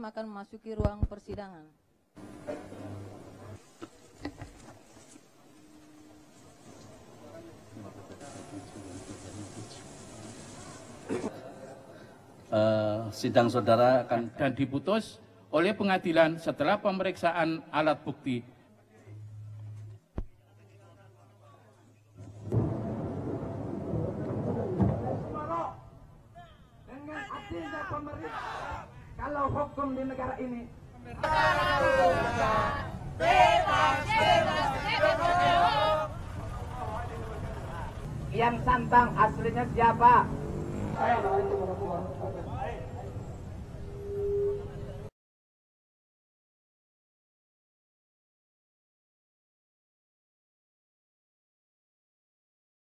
hakim akan memasuki ruang persidangan. Sidang saudara akan dan diputus oleh pengadilan setelah pemeriksaan alat bukti. Dengan adilnya pemerintah, kalau hukum di negara ini yang santang aslinya siapa?